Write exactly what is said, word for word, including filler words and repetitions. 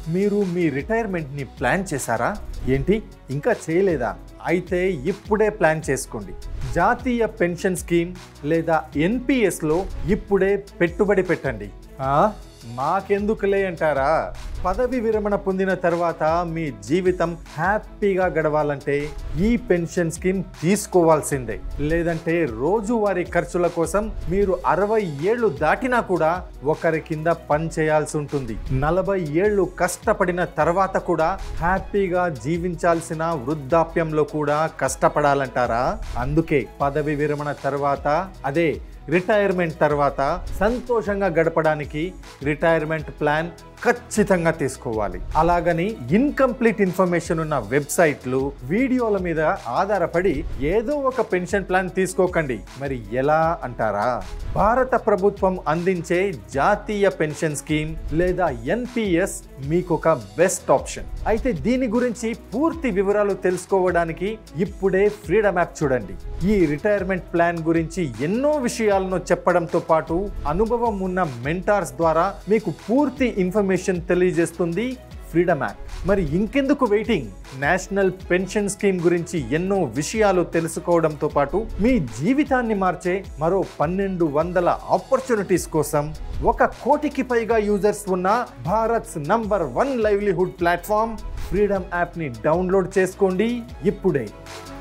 మీరు మీ రిటైర్మెంట్ని ప్లాన్ చేశారా? ఏంటి ఇంకా చేయలేదా? అయితే ఇప్పుడే ప్లాన్ చేసుకోండి. జాతీయ పెన్షన్ స్కీమ్ లేదా ఎన్పిఎస్లో ఇప్పుడే పెట్టుబడి పెట్టండి. మాకెందుకులే అంటారా? పదవి విరమణ పొందిన తర్వాత మీ జీవితం హ్యాపీగా గడవాలంటే ఈ పెన్షన్ స్కీమ్ తీసుకోవాల్సిందే. లేదంటే రోజువారీ ఖర్చుల కోసం మీరు అరవై ఏళ్ళు దాటినా కూడా ఒకరి కింద పని చేయాల్సి ఉంటుంది. నలభై ఏళ్ళు కష్టపడిన తర్వాత కూడా హ్యాపీగా జీవించాల్సిన వృద్ధాప్యంలో కూడా కష్టపడాలంటారా? అందుకే పదవి విరమణ తర్వాత, అదే రిటైర్మెంట్ తర్వాత సంతోషంగా గడపడానికి రిటైర్మెంట్ ప్లాన్ ఖచ్చితంగా తీసుకోవాలి. అలాగని ఇన్కంప్లీట్ ఇన్ఫర్మేషన్ ఉన్న వెబ్సైట్లు, వీడియోల మీద ఆధారపడి ఏదో ఒక పెన్షన్ ప్లాన్ తీసుకోకండి. మరి ఎలా అంటారా? భారత ప్రభుత్వం అందించే జాతీయ పెన్షన్ స్కీమ్ లేదా ఎన్పిఎస్ మీకు ఒక బెస్ట్ ఆప్షన్. అయితే దీని గురించి పూర్తి వివరాలు తెలుసుకోవడానికి ఇప్పుడే ఫ్రీడమ్ యాప్ చూడండి. ఈ రిటైర్మెంట్ ప్లాన్ గురించి ఎన్నో విషయాలను చెప్పడంతో పాటు అనుభవం ఉన్న మెంటార్స్ ద్వారా మీకు పూర్తి ఇన్ఫర్మేషన్ తెలియజేస్తుంది ఫ్రీడమ్ యాప్. మరి ఇంకెందుకు వెయిటింగ్? నేషనల్ పెన్షన్ స్కీమ్ గురించి ఎన్నో విషయాలు తెలుసుకోవడంతో పాటు మీ జీవితాన్ని మార్చే మరో పన్నెండు వందల ఆపర్చునిటీస్ కోసం ఒక కోటికి పైగా యూజర్స్ ఉన్న Bharat's number one livelihood platform freedom యాప్ని డౌన్లోడ్ చేసుకోండి ఇప్పుడే.